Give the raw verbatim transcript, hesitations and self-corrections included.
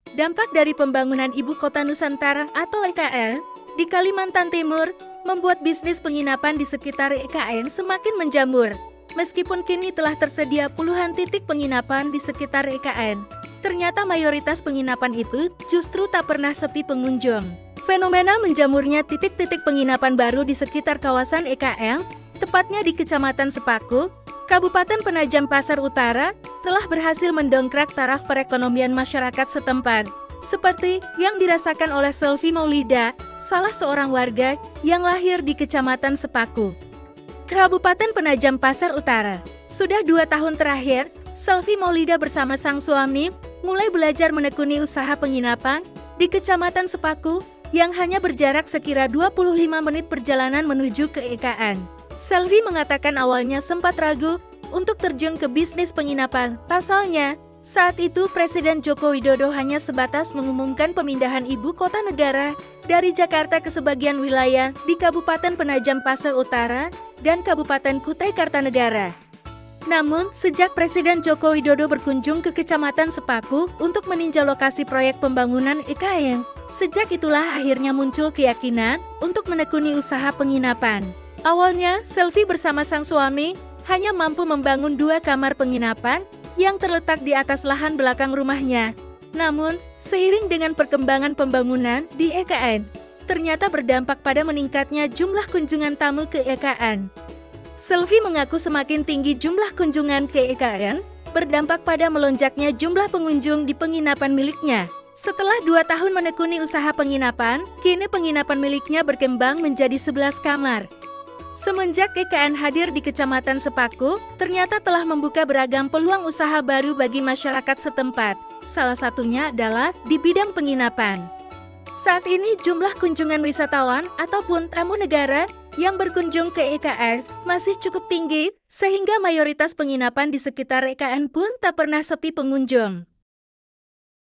Dampak dari pembangunan Ibu Kota Nusantara atau I K N di Kalimantan Timur membuat bisnis penginapan di sekitar I K N semakin menjamur. Meskipun kini telah tersedia puluhan titik penginapan di sekitar I K N, ternyata mayoritas penginapan itu justru tak pernah sepi pengunjung. Fenomena menjamurnya titik-titik penginapan baru di sekitar kawasan I K N, tepatnya di Kecamatan Sepaku, Kabupaten Penajam Pasar Utara, telah berhasil mendongkrak taraf perekonomian masyarakat setempat, seperti yang dirasakan oleh Selvi Maulida, salah seorang warga yang lahir di Kecamatan Sepaku, Kabupaten Penajam Pasar Utara. Sudah dua tahun terakhir, Selvi Maulida bersama sang suami mulai belajar menekuni usaha penginapan di Kecamatan Sepaku yang hanya berjarak sekira dua puluh lima menit perjalanan menuju ke I K N. Selvi mengatakan awalnya sempat ragu untuk terjun ke bisnis penginapan. Pasalnya, saat itu Presiden Joko Widodo hanya sebatas mengumumkan pemindahan ibu kota negara dari Jakarta ke sebagian wilayah di Kabupaten Penajam Pasar Utara dan Kabupaten Kutai Kartanegara. Namun, sejak Presiden Joko Widodo berkunjung ke Kecamatan Sepaku untuk meninjau lokasi proyek pembangunan I K N, sejak itulah akhirnya muncul keyakinan untuk menekuni usaha penginapan. Awalnya, Selvi bersama sang suami hanya mampu membangun dua kamar penginapan yang terletak di atas lahan belakang rumahnya. Namun, seiring dengan perkembangan pembangunan di I K N, ternyata berdampak pada meningkatnya jumlah kunjungan tamu ke I K N. Selvi mengaku semakin tinggi jumlah kunjungan ke I K N, berdampak pada melonjaknya jumlah pengunjung di penginapan miliknya. Setelah dua tahun menekuni usaha penginapan, kini penginapan miliknya berkembang menjadi sebelas kamar. Semenjak I K N hadir di Kecamatan Sepaku, ternyata telah membuka beragam peluang usaha baru bagi masyarakat setempat. Salah satunya adalah di bidang penginapan. Saat ini jumlah kunjungan wisatawan ataupun tamu negara yang berkunjung ke I K N masih cukup tinggi, sehingga mayoritas penginapan di sekitar I K N pun tak pernah sepi pengunjung.